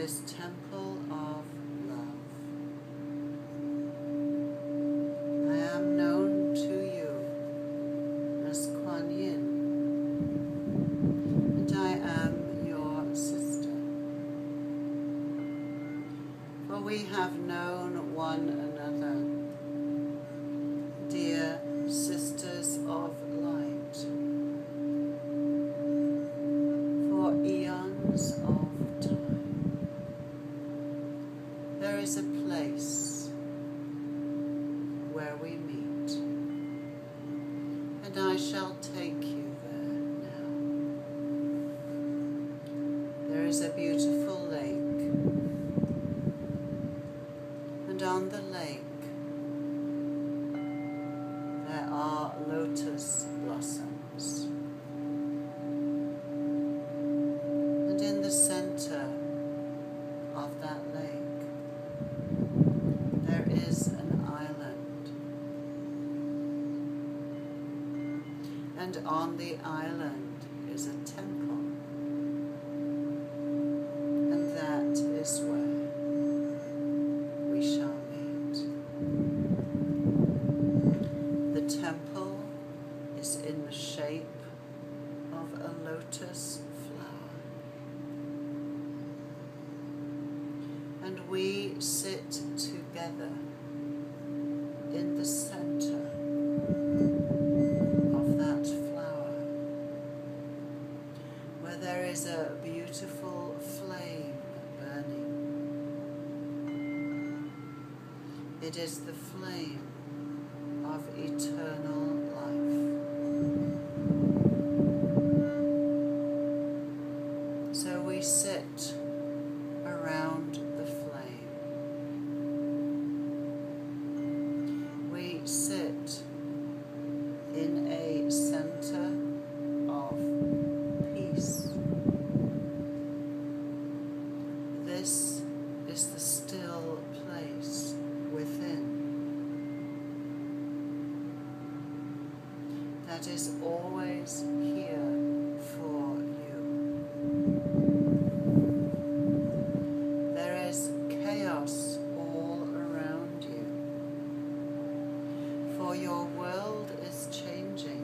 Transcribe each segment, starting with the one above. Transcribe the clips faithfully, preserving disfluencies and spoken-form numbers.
this temple of love. I am known to you as Kuan Yin, and I am your sister. For we have known one another, dear sisters of light, for eons of time. There is a place where we meet, and I shall take you there now. There is a beautiful lake, and on the lake there are lotus blossoms. And in the center of that lake there is an island. And on the island is a temple. And that is where we shall meet. The temple is in the shape of a lotus flower. And we sit together in the center of that flower, where there is a beautiful flame burning. It is the flame of eternal life. So we sit around the flame. We sit in a center of peace. This is the still place within that is always here for you. There is chaos all around you, for your world is changing.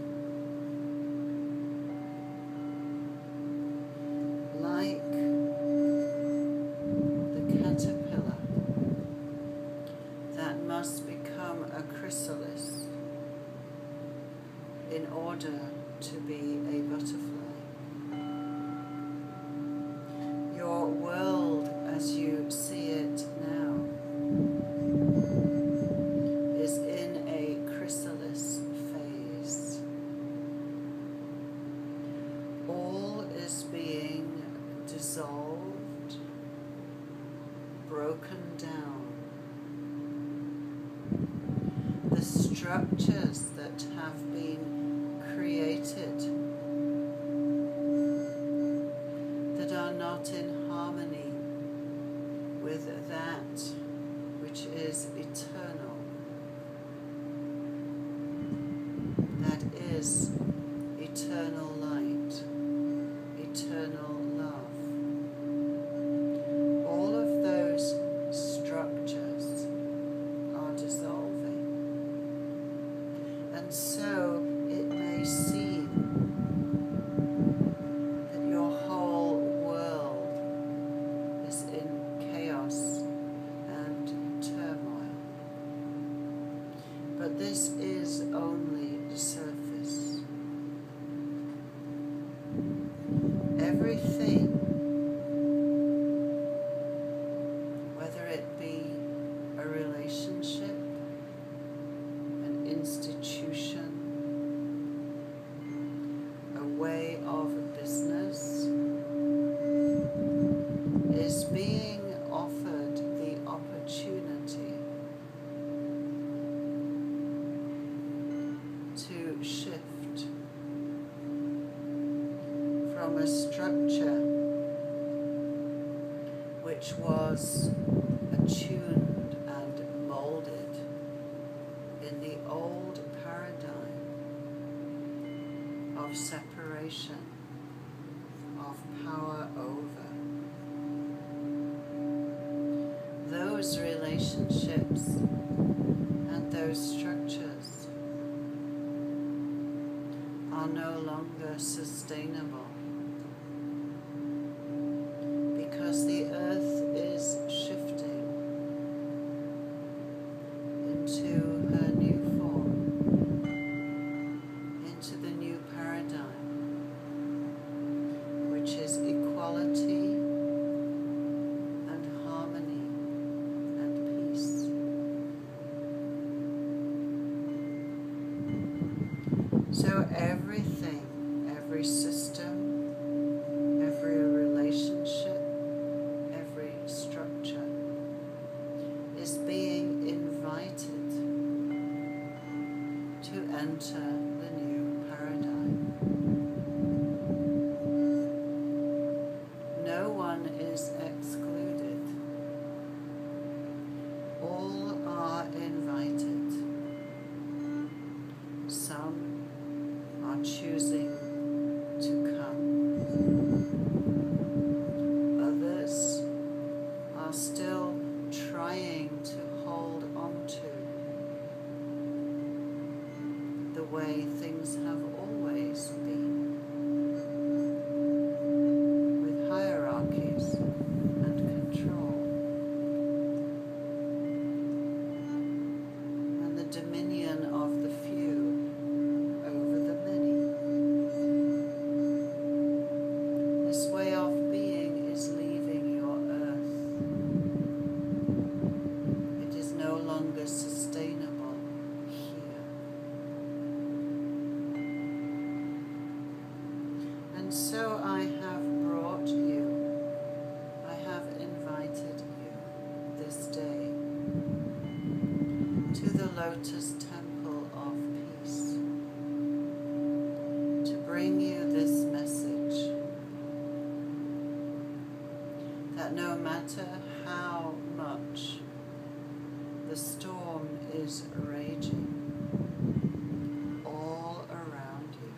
Like the caterpillar that must become a chrysalis in order to be a butterfly. Your world as you see it now is in a chrysalis phase. All is being dissolved, broken down. The structures that have been created that are not in harmony with that which is eternal, that is eternal light, eternal love. All of those structures are dissolving. And so it may seem that your whole world is in chaos and turmoil. But this is only the surface. Everything, whether it be a relationship, an institution, a way of business, is being offered the opportunity to shift from a structure which was attuned and molded in the old paradigm of separation, of power over, those relationships and those structures are no longer sustainable, because the earth is shifting into her new form, into the new paradigm, which is equality and harmony and peace. So everything, every system, every relationship, every structure is being invited to enter the new paradigm. No one is excluded. All are invited. Some are choosing to come. Others are still trying to hold on to the way things have always been, with hierarchies and control, and the dominion of the few over the many. This way of being is leaving your earth. It is no longer sustainable here. And so I have brought you, I have invited you this day to the Lotus Temple of Peace to bring you this message that no matter how much the storm is raging all around you,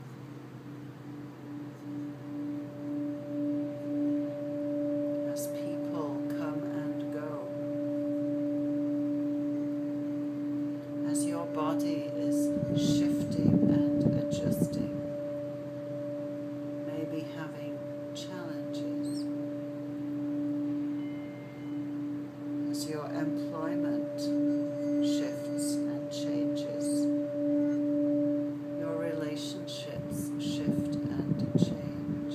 as people come and go, as your body is shifting and adjusting, maybe having challenges, as your employment shifts and changes, your relationships shift and change.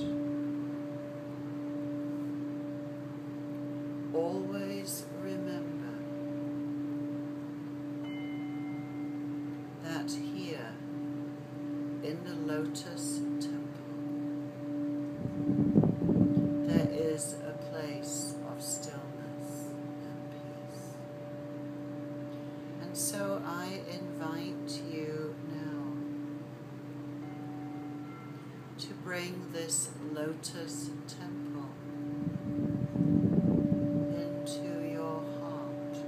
Always remember that here in the Lotus Temple there is a place of stillness and peace. And so I invite you now to bring this Lotus Temple into your heart.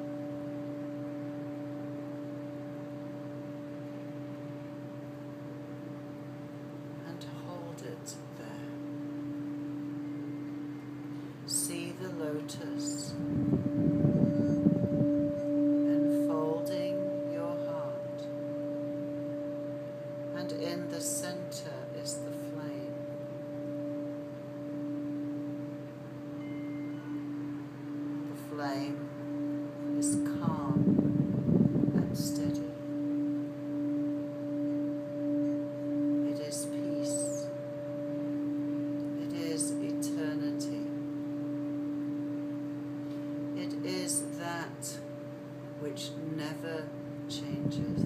And hold it there. See the lotus enfolding your heart, and in the center is the flame. The flame is calm and steady. It is peace. It is eternity. It is that which never changes.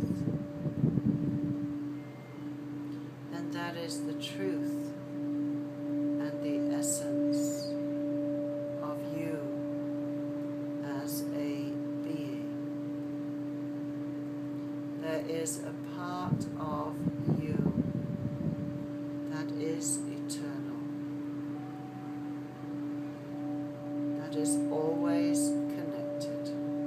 And that is the truth and the essence of you as a being. There is a part of you that is eternal, that is always connected,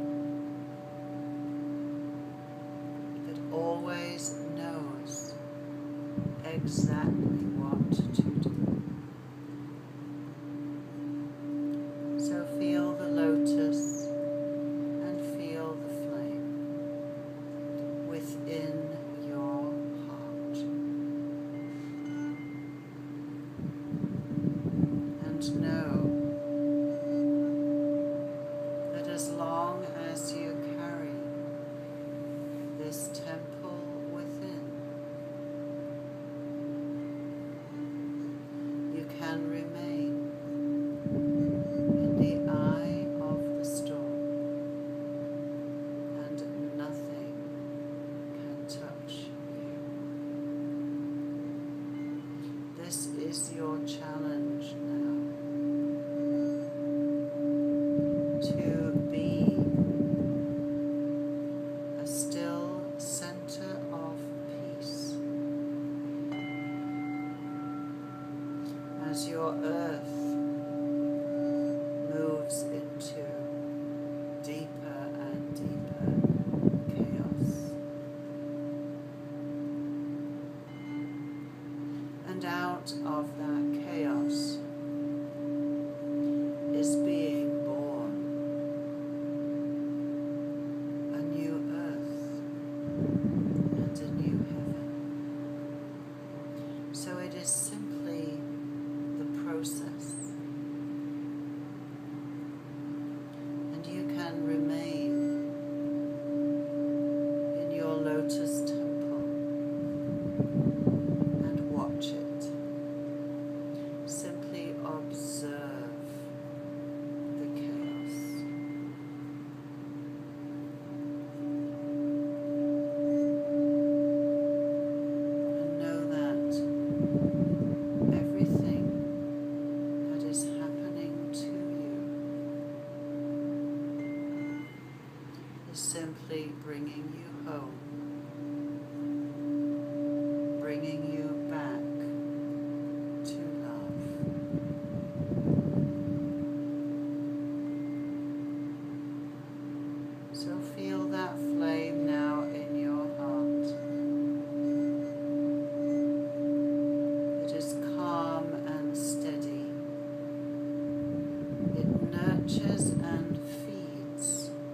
that always knows exactly what to do. So feel the lotus gently bringing you home, bringing you back to love. So feel that flame now in your heart. It is calm and steady. It nurtures and feeds.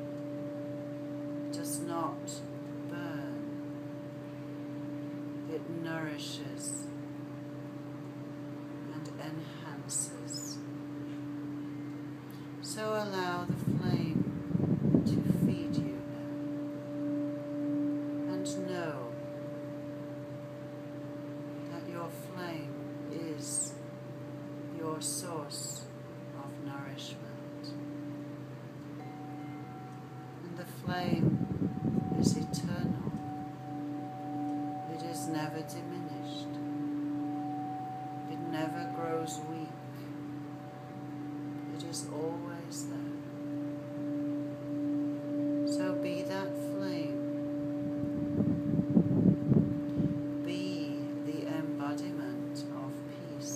It does not burn. It nourishes and enhances. So allow the flame to feed you now, and know that your flame is your source of nourishment, and the flame is eternal. It is never diminished. It never grows weak. It is always there. So be that flame. Be the embodiment of peace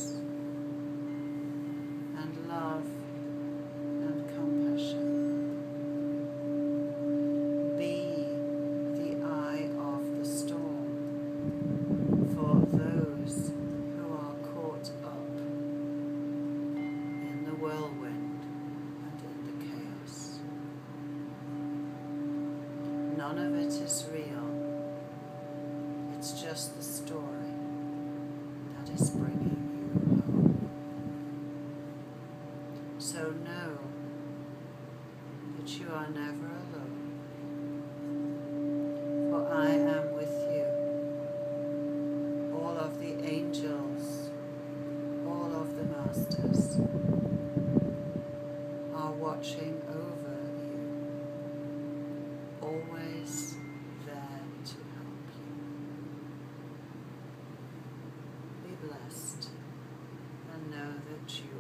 and love and compassion. Be the eye of the storm for those who are caught up in the whirlwind and in the chaos. None of it is real. It's just the story that is bringing you home. So know that you are never alone, for I am with you. All of the angels, all of the masters are watching over you, always there to help you. Be blessed and know that you